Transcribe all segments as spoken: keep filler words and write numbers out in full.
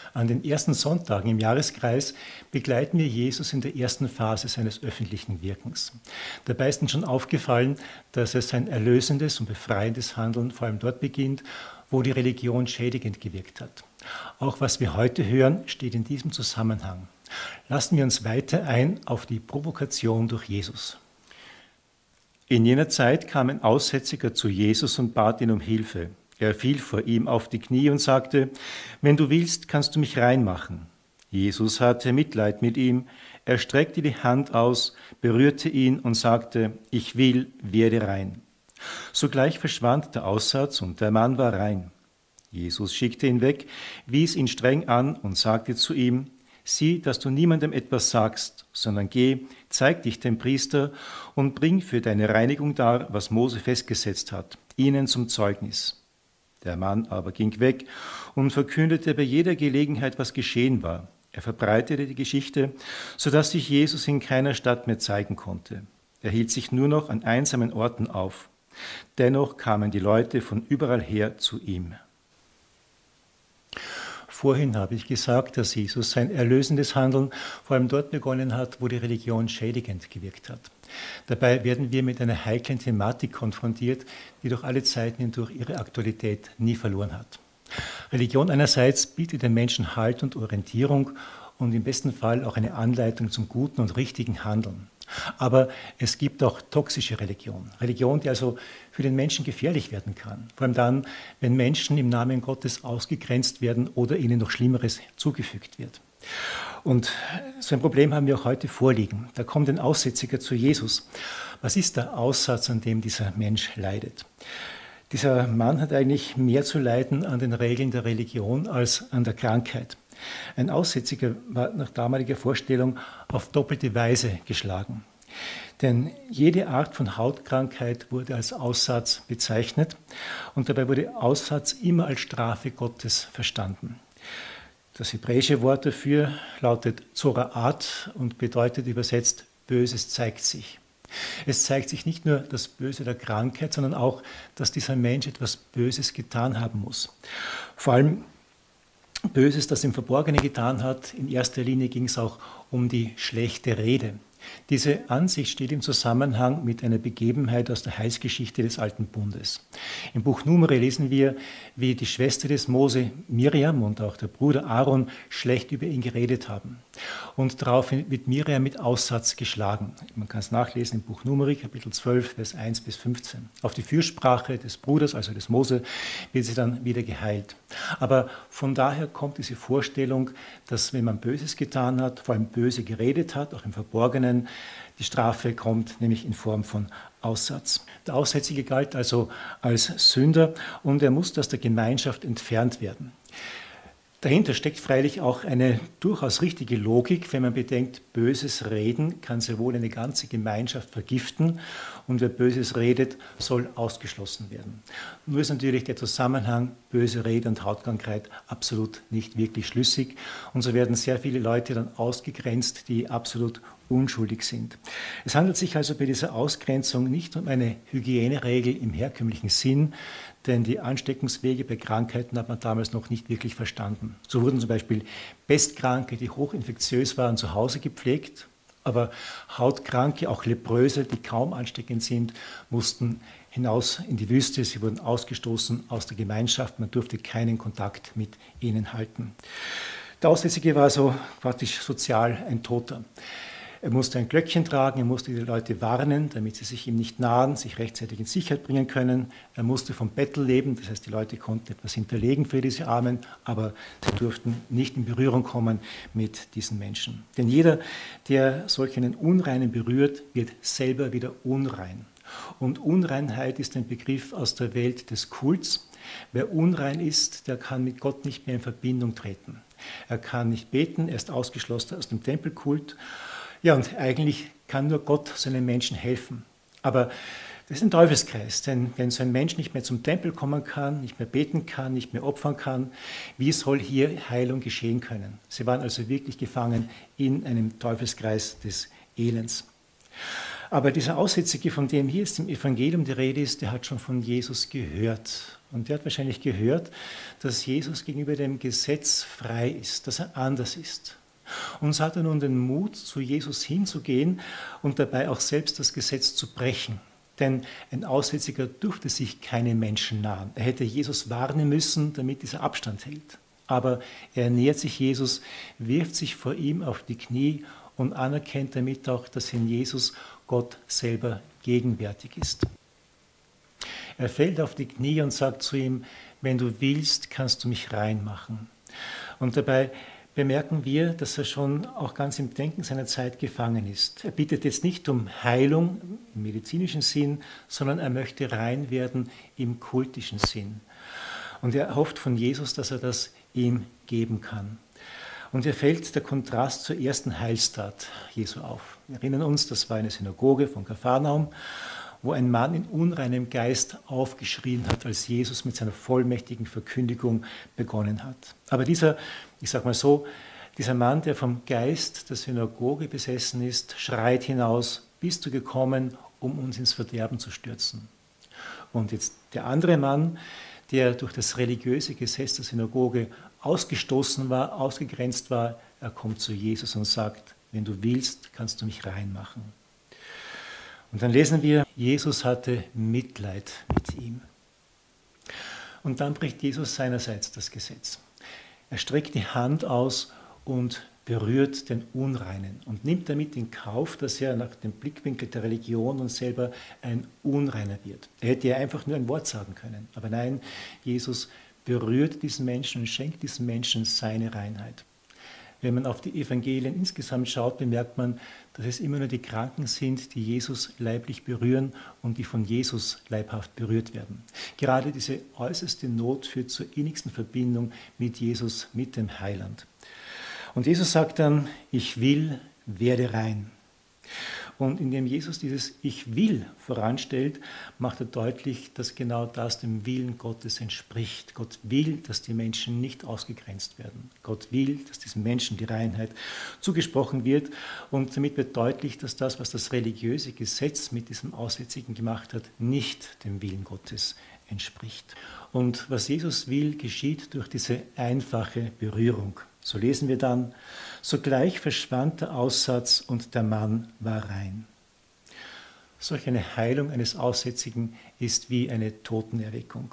An den ersten Sonntagen im Jahreskreis begleiten wir Jesus in der ersten Phase seines öffentlichen Wirkens. Dabei ist uns schon aufgefallen, dass er sein erlösendes und befreiendes Handeln vor allem dort beginnt, wo die Religion schädigend gewirkt hat. Auch was wir heute hören, steht in diesem Zusammenhang. Lassen wir uns weiter ein auf die Provokation durch Jesus. In jener Zeit kam ein Aussätziger zu Jesus und bat ihn um Hilfe. Er fiel vor ihm auf die Knie und sagte, wenn du willst, kannst du mich reinmachen. Jesus hatte Mitleid mit ihm, er streckte die Hand aus, berührte ihn und sagte, ich will, werde rein. Sogleich verschwand der Aussatz und der Mann war rein. Jesus schickte ihn weg, wies ihn streng an und sagte zu ihm, sieh, dass du niemandem etwas sagst, sondern geh, zeig dich dem Priester und bring für deine Reinigung dar, was Mose festgesetzt hat, ihnen zum Zeugnis. Der Mann aber ging weg und verkündete bei jeder Gelegenheit, was geschehen war. Er verbreitete die Geschichte, sodass sich Jesus in keiner Stadt mehr zeigen konnte. Er hielt sich nur noch an einsamen Orten auf. Dennoch kamen die Leute von überall her zu ihm. Vorhin habe ich gesagt, dass Jesus sein erlösendes Handeln vor allem dort begonnen hat, wo die Religion schädigend gewirkt hat. Dabei werden wir mit einer heiklen Thematik konfrontiert, die durch alle Zeiten hindurch ihre Aktualität nie verloren hat. Religion einerseits bietet den Menschen Halt und Orientierung und im besten Fall auch eine Anleitung zum guten und richtigen Handeln. Aber es gibt auch toxische Religion. Religion, die also für den Menschen gefährlich werden kann. Vor allem dann, wenn Menschen im Namen Gottes ausgegrenzt werden oder ihnen noch Schlimmeres zugefügt wird. Und so ein Problem haben wir auch heute vorliegen. Da kommt ein Aussätziger zu Jesus. Was ist der Aussatz, an dem dieser Mensch leidet? Dieser Mann hat eigentlich mehr zu leiden an den Regeln der Religion als an der Krankheit. Ein Aussätziger war nach damaliger Vorstellung auf doppelte Weise geschlagen. Denn jede Art von Hautkrankheit wurde als Aussatz bezeichnet und dabei wurde Aussatz immer als Strafe Gottes verstanden. Das hebräische Wort dafür lautet Zoraat und bedeutet übersetzt Böses zeigt sich. Es zeigt sich nicht nur das Böse der Krankheit, sondern auch, dass dieser Mensch etwas Böses getan haben muss. Vor allem Böses, das im Verborgenen getan hat. In erster Linie ging es auch um die schlechte Rede. Diese Ansicht steht im Zusammenhang mit einer Begebenheit aus der Heilsgeschichte des Alten Bundes. Im Buch Numeri lesen wir, wie die Schwester des Mose, Miriam, und auch der Bruder Aaron schlecht über ihn geredet haben. Und daraufhin wird Miriam mit Aussatz geschlagen. Man kann es nachlesen im Buch Numeri, Kapitel zwölf, Vers eins bis fünfzehn. Auf die Fürsprache des Bruders, also des Mose, wird sie dann wieder geheilt. Aber von daher kommt diese Vorstellung, dass wenn man Böses getan hat, vor allem böse geredet hat, auch im Verborgenen, die Strafe kommt nämlich in Form von Aussatz. Der Aussätzige galt also als Sünder und er musste aus der Gemeinschaft entfernt werden. Dahinter steckt freilich auch eine durchaus richtige Logik, wenn man bedenkt, böses Reden kann sehr wohl eine ganze Gemeinschaft vergiften und wer Böses redet, soll ausgeschlossen werden. Nur ist natürlich der Zusammenhang böse Rede und Hautkrankheit absolut nicht wirklich schlüssig und so werden sehr viele Leute dann ausgegrenzt, die absolut unschuldig sind. Es handelt sich also bei dieser Ausgrenzung nicht um eine Hygieneregel im herkömmlichen Sinn, denn die Ansteckungswege bei Krankheiten hat man damals noch nicht wirklich verstanden. So wurden zum Beispiel Pestkranke, die hochinfektiös waren, zu Hause gepflegt, aber Hautkranke, auch Lepröse, die kaum ansteckend sind, mussten hinaus in die Wüste, sie wurden ausgestoßen aus der Gemeinschaft, man durfte keinen Kontakt mit ihnen halten. Der Aussätzige war also praktisch sozial ein Toter. Er musste ein Glöckchen tragen, er musste die Leute warnen, damit sie sich ihm nicht nahen, sich rechtzeitig in Sicherheit bringen können. Er musste vom Bettel leben, das heißt, die Leute konnten etwas hinterlegen für diese Armen, aber sie durften nicht in Berührung kommen mit diesen Menschen. Denn jeder, der solch einen Unreinen berührt, wird selber wieder unrein. Und Unreinheit ist ein Begriff aus der Welt des Kults. Wer unrein ist, der kann mit Gott nicht mehr in Verbindung treten. Er kann nicht beten, er ist ausgeschlossen aus dem Tempelkult. Ja, und eigentlich kann nur Gott so einem Menschen helfen. Aber das ist ein Teufelskreis, denn wenn so ein Mensch nicht mehr zum Tempel kommen kann, nicht mehr beten kann, nicht mehr opfern kann, wie soll hier Heilung geschehen können? Sie waren also wirklich gefangen in einem Teufelskreis des Elends. Aber dieser Aussätzige, von dem hier jetzt im Evangelium die Rede ist, der hat schon von Jesus gehört. Und der hat wahrscheinlich gehört, dass Jesus gegenüber dem Gesetz frei ist, dass er anders ist. Und so hat er nun den Mut, zu Jesus hinzugehen und dabei auch selbst das Gesetz zu brechen. Denn ein Aussätziger durfte sich keinen Menschen nahen. Er hätte Jesus warnen müssen, damit dieser Abstand hält. Aber er nähert sich Jesus, wirft sich vor ihm auf die Knie und anerkennt damit auch, dass in Jesus Gott selber gegenwärtig ist. Er fällt auf die Knie und sagt zu ihm, wenn du willst, kannst du mich reinmachen. Und dabei bemerken wir, dass er schon auch ganz im Denken seiner Zeit gefangen ist. Er bittet jetzt nicht um Heilung im medizinischen Sinn, sondern er möchte rein werden im kultischen Sinn. Und er hofft von Jesus, dass er das ihm geben kann. Und hier fällt der Kontrast zur ersten Heilstat Jesu auf. Wir erinnern uns, das war eine Synagoge von Kapharnaum, wo ein Mann in unreinem Geist aufgeschrien hat, als Jesus mit seiner vollmächtigen Verkündigung begonnen hat. Aber dieser, ich sage mal so, dieser Mann, der vom Geist der Synagoge besessen ist, schreit hinaus, bist du gekommen, um uns ins Verderben zu stürzen. Und jetzt der andere Mann, der durch das religiöse Gesetz der Synagoge ausgestoßen war, ausgegrenzt war, er kommt zu Jesus und sagt, wenn du willst, kannst du mich reinmachen. Und dann lesen wir, Jesus hatte Mitleid mit ihm. Und dann bricht Jesus seinerseits das Gesetz. Er streckt die Hand aus und berührt den Unreinen und nimmt damit in Kauf, dass er nach dem Blickwinkel der Religion und selber ein Unreiner wird. Er hätte ja einfach nur ein Wort sagen können. Aber nein, Jesus berührt diesen Menschen und schenkt diesem Menschen seine Reinheit. Wenn man auf die Evangelien insgesamt schaut, bemerkt man, dass es immer nur die Kranken sind, die Jesus leiblich berühren und die von Jesus leibhaft berührt werden. Gerade diese äußerste Not führt zur innigsten Verbindung mit Jesus, mit dem Heiland. Und Jesus sagt dann, ich will, werde rein. Und indem Jesus dieses Ich will voranstellt, macht er deutlich, dass genau das dem Willen Gottes entspricht. Gott will, dass die Menschen nicht ausgegrenzt werden. Gott will, dass diesen Menschen die Reinheit zugesprochen wird. Und damit wird deutlich, dass das, was das religiöse Gesetz mit diesem Aussätzigen gemacht hat, nicht dem Willen Gottes entspricht. Und was Jesus will, geschieht durch diese einfache Berührung. So lesen wir dann, sogleich verschwand der Aussatz und der Mann war rein. Solch eine Heilung eines Aussätzigen ist wie eine Totenerweckung.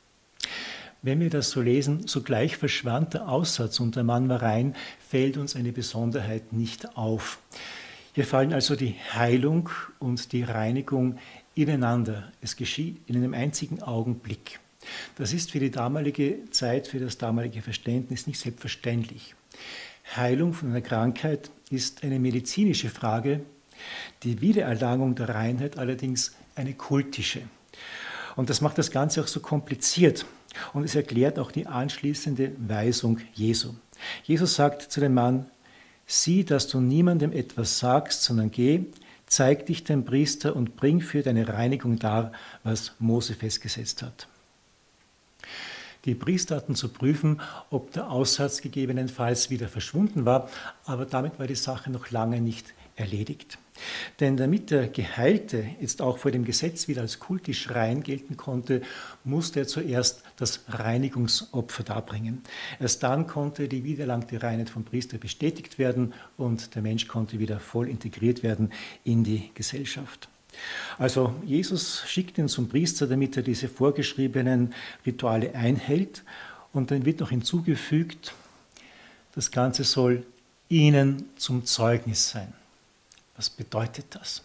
Wenn wir das so lesen, sogleich verschwand der Aussatz und der Mann war rein, fällt uns eine Besonderheit nicht auf. Hier fallen also die Heilung und die Reinigung ineinander. Es geschieht in einem einzigen Augenblick. Das ist für die damalige Zeit, für das damalige Verständnis nicht selbstverständlich. Heilung von einer Krankheit ist eine medizinische Frage, die Wiedererlangung der Reinheit allerdings eine kultische. Und das macht das Ganze auch so kompliziert. Und es erklärt auch die anschließende Weisung Jesu. Jesus sagt zu dem Mann, sieh, dass du niemandem etwas sagst, sondern geh, zeig dich dem Priester und bring für deine Reinigung dar, was Mose festgesetzt hat. Die Priester hatten zu prüfen, ob der Aussatz gegebenenfalls wieder verschwunden war, aber damit war die Sache noch lange nicht erledigt. Denn damit der Geheilte jetzt auch vor dem Gesetz wieder als kultisch rein gelten konnte, musste er zuerst das Reinigungsopfer darbringen. Erst dann konnte die wiedererlangte Reinheit vom Priester bestätigt werden und der Mensch konnte wieder voll integriert werden in die Gesellschaft. Also Jesus schickt ihn zum Priester, damit er diese vorgeschriebenen Rituale einhält. Und dann wird noch hinzugefügt, das Ganze soll ihnen zum Zeugnis sein. Was bedeutet das?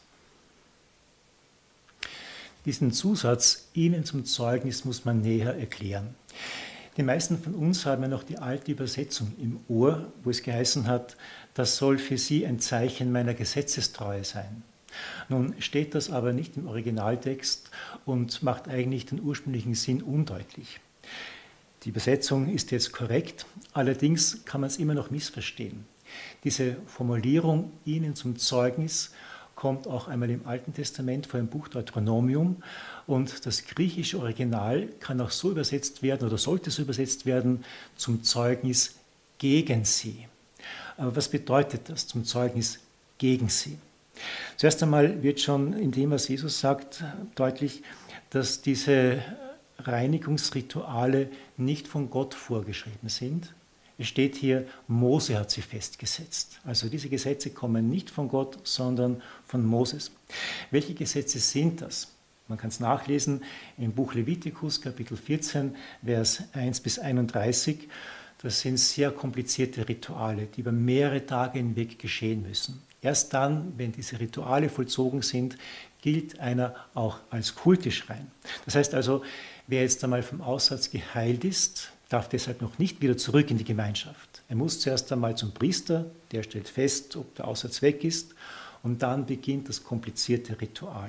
Diesen Zusatz, ihnen zum Zeugnis, muss man näher erklären. Die meisten von uns haben ja noch die alte Übersetzung im Ohr, wo es geheißen hat, das soll für sie ein Zeichen meiner Gesetzestreue sein. Nun steht das aber nicht im Originaltext und macht eigentlich den ursprünglichen Sinn undeutlich. Die Übersetzung ist jetzt korrekt, allerdings kann man es immer noch missverstehen. Diese Formulierung, ihnen zum Zeugnis, kommt auch einmal im Alten Testament vor im Buch Deuteronomium und das griechische Original kann auch so übersetzt werden oder sollte so übersetzt werden, zum Zeugnis gegen sie. Aber was bedeutet das, zum Zeugnis gegen sie? Zuerst einmal wird schon in dem, was Jesus sagt, deutlich, dass diese Reinigungsrituale nicht von Gott vorgeschrieben sind. Es steht hier, Mose hat sie festgesetzt. Also diese Gesetze kommen nicht von Gott, sondern von Moses. Welche Gesetze sind das? Man kann es nachlesen im Buch Levitikus, Kapitel vierzehn, Vers eins bis einunddreißig. Das sind sehr komplizierte Rituale, die über mehrere Tage hinweg geschehen müssen. Erst dann, wenn diese Rituale vollzogen sind, gilt einer auch als kultisch rein. Das heißt also, wer jetzt einmal vom Aussatz geheilt ist, darf deshalb noch nicht wieder zurück in die Gemeinschaft. Er muss zuerst einmal zum Priester, der stellt fest, ob der Aussatz weg ist, und dann beginnt das komplizierte Ritual.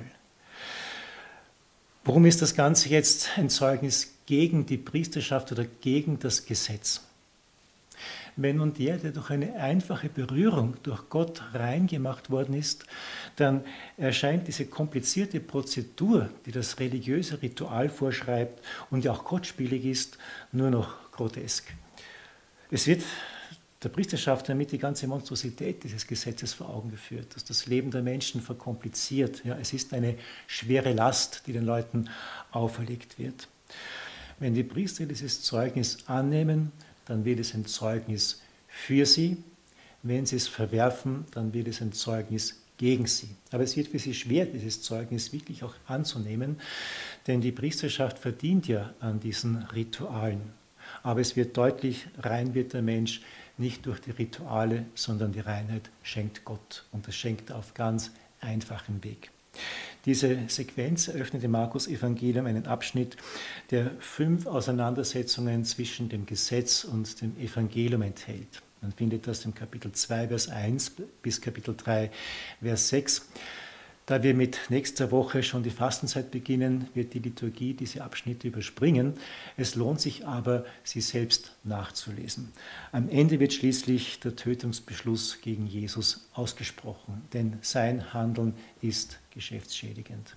Warum ist das Ganze jetzt ein Zeugnis gegen die Priesterschaft oder gegen das Gesetz? Wenn nun der, der durch eine einfache Berührung durch Gott rein gemacht worden ist, dann erscheint diese komplizierte Prozedur, die das religiöse Ritual vorschreibt und ja auch gottspielig ist, nur noch grotesk. Es wird der Priesterschaft damit die ganze Monstrosität dieses Gesetzes vor Augen geführt, dass das Leben der Menschen verkompliziert. Ja, es ist eine schwere Last, die den Leuten auferlegt wird. Wenn die Priester dieses Zeugnis annehmen, dann wird es ein Zeugnis für sie. Wenn sie es verwerfen, dann wird es ein Zeugnis gegen sie. Aber es wird für sie schwer, dieses Zeugnis wirklich auch anzunehmen, denn die Priesterschaft verdient ja an diesen Ritualen. Aber es wird deutlich, rein wird der Mensch nicht durch die Rituale, sondern die Reinheit schenkt Gott. Und das schenkt er auf ganz einfachem Weg. Diese Sequenz eröffnet im Markus-Evangelium einen Abschnitt, der fünf Auseinandersetzungen zwischen dem Gesetz und dem Evangelium enthält. Man findet das im Kapitel zwei, Vers eins bis Kapitel drei, Vers sechs. Da wir mit nächster Woche schon die Fastenzeit beginnen, wird die Liturgie diese Abschnitte überspringen. Es lohnt sich aber, sie selbst nachzulesen. Am Ende wird schließlich der Tötungsbeschluss gegen Jesus ausgesprochen, denn sein Handeln ist geschäftsschädigend.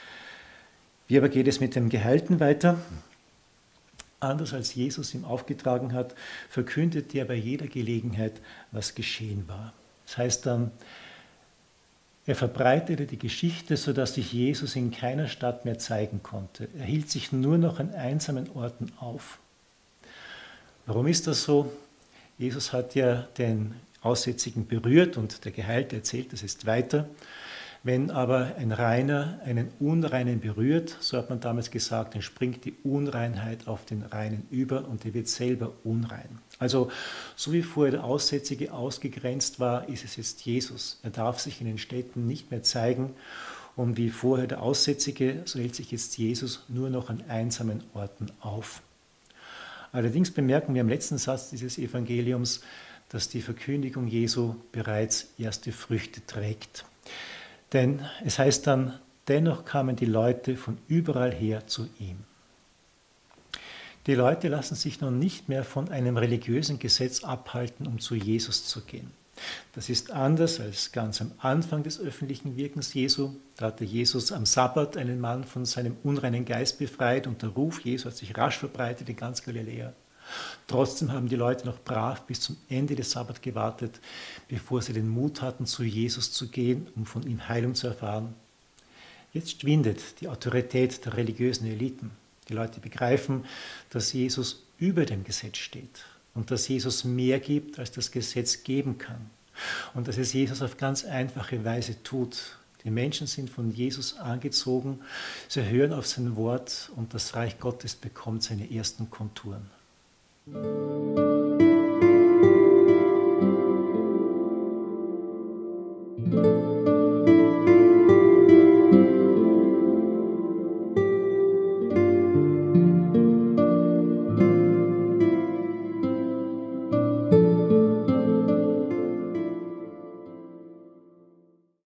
Wie aber geht es mit dem Geheilten weiter? Anders als Jesus ihm aufgetragen hat, verkündet er bei jeder Gelegenheit, was geschehen war. Das heißt dann, er verbreitete die Geschichte, sodass sich Jesus in keiner Stadt mehr zeigen konnte. Er hielt sich nur noch an einsamen Orten auf. Warum ist das so? Jesus hat ja den Aussätzigen berührt und der Geheilte erzählt das jetzt weiter. Wenn aber ein Reiner einen Unreinen berührt, so hat man damals gesagt, dann springt die Unreinheit auf den Reinen über und er wird selber unrein. Also so wie vorher der Aussätzige ausgegrenzt war, ist es jetzt Jesus. Er darf sich in den Städten nicht mehr zeigen und wie vorher der Aussätzige, so hält sich jetzt Jesus nur noch an einsamen Orten auf. Allerdings bemerken wir im letzten Satz dieses Evangeliums, dass die Verkündigung Jesu bereits erste Früchte trägt. Denn es heißt dann, dennoch kamen die Leute von überall her zu ihm. Die Leute lassen sich nun nicht mehr von einem religiösen Gesetz abhalten, um zu Jesus zu gehen. Das ist anders als ganz am Anfang des öffentlichen Wirkens Jesu. Da hatte Jesus am Sabbat einen Mann von seinem unreinen Geist befreit und der Ruf Jesu hat sich rasch verbreitet in ganz Galiläa. Trotzdem haben die Leute noch brav bis zum Ende des Sabbat gewartet, bevor sie den Mut hatten, zu Jesus zu gehen, um von ihm Heilung zu erfahren. Jetzt schwindet die Autorität der religiösen Eliten. Die Leute begreifen, dass Jesus über dem Gesetz steht und dass Jesus mehr gibt, als das Gesetz geben kann. Und dass es Jesus auf ganz einfache Weise tut. Die Menschen sind von Jesus angezogen, sie hören auf sein Wort und das Reich Gottes bekommt seine ersten Konturen. Thank you.